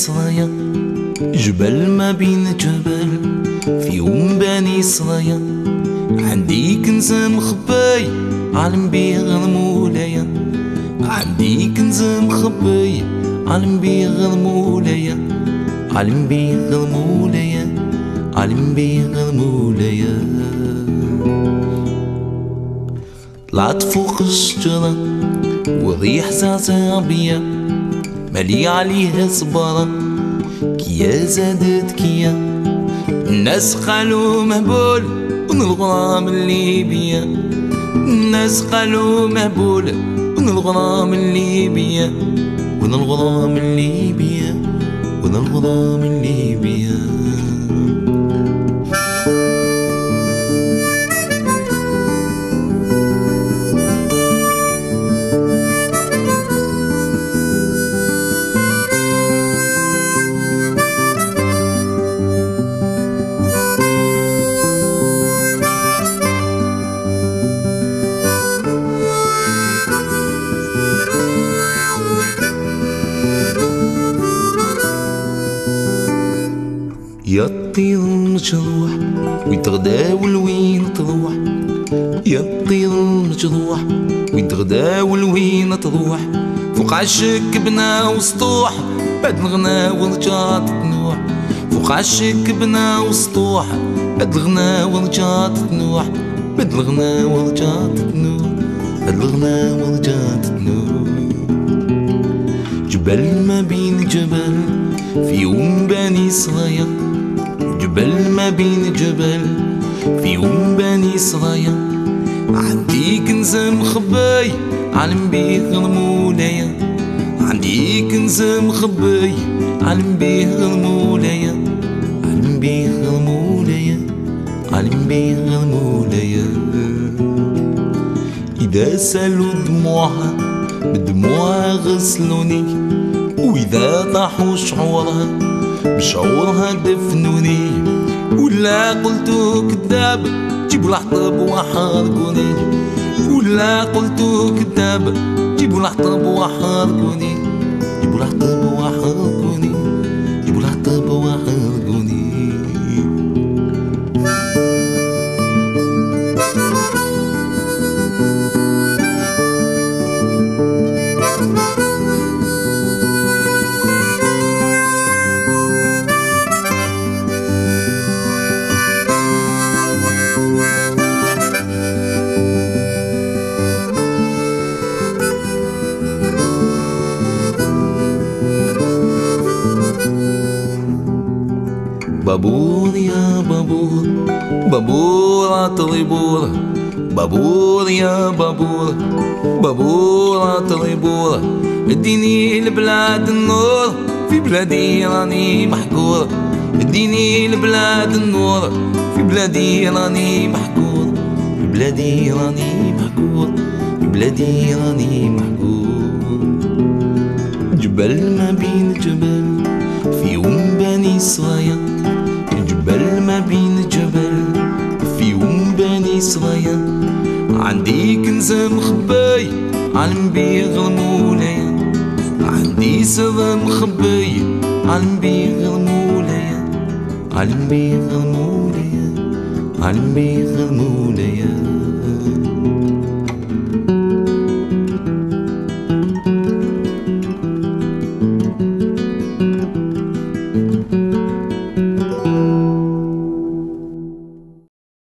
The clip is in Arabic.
صرايا، جبل ما بين جبل في يوم بني صرايا. عندي كنز مخبي عالم بيه مولايا، عندي كنز مخبي عالم بيه مولايا، عالم بيه مولايا، عالم بيه مولايا. طلعت فوق الشجرة والريح زعزع بيا، مالي عليها صبارة كيا زادت كيا. الناس قالوا مهبول ون الغرام اللي بيا، الناس قالوا مهبول ون الغرام اللي بيا، ون الغرام اللي بيا، ون الغرام اللي بيا. يا الطير المجروح ويتغداول وين تروح، يا الطير المجروح ويتغداول وين تروح. فوق عشك بنا وسطوح بعد الغنا ورجعت تنوح، فوق عشك بنا وسطوح بعد الغنا ورجعت تنوح، بعد الغنا ورجعت تنوح، بعد الغنا ورجعت تنوح. جبل ما بين جبل في يوم بني صرايا، جبل ما بين جبل في يوم بني صرايا. عندي كنز مخبي عالم بيه مولايا، عندي كنز مخبي عالم بيه مولايا، عالم بيه مولايا، عالم بيه مولايا. إذا سالوا دموعها بدموعها غسلوني، وإذا طاحوا شعورها بشعورها دفنوني. ولا قلتو كذاب جيبوا الحطب وحرقوني، ولا قلتو كذاب جيبوا الحطب وحرقوني، جيبوا الحطب وحرقوني، جيبوا الحطب وحرقوني. بابور يا بابور، بابور عطري بور، بابور يا بابور، بابور عطري بور. اديني لبلاد النور في بلادي راني محقور، اديني لبلاد النور في بلادي راني محقور، في بلادي راني محقور، في بلادي راني محقور. جبل ما بين جبل في يوم بني صرايا، جبل ما بين جبل في يوم بني صرايا. عندي كنز مخبي عالم بيه مولايا، عندي سر مخبي عالم بيه مولايا، عالم بيه مولايا، عالم بيه مولايا.